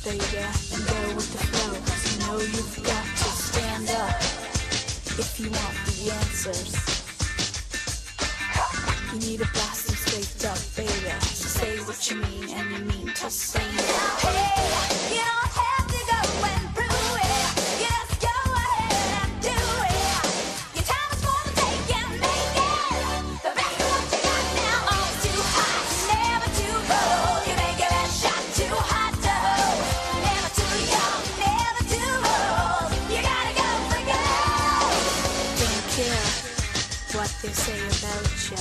baby, and go with the flow. You know you've got to stand up if you want the answers. You need a blast and straight up, baby. So say what you mean and you mean to say it. Hey, you don't have to go and prove it. You just go ahead and do it. Your time is for the take and make it. The best of what you got now. Always too hot, never too cold. You make your best shot too hot to hold. Never too young, never too old. You gotta go for gold. Don't care what they say about ya.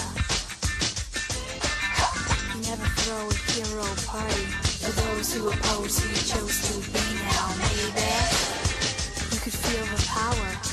You never throw a hero party for those who oppose who you chose to be now, maybe. You could feel the power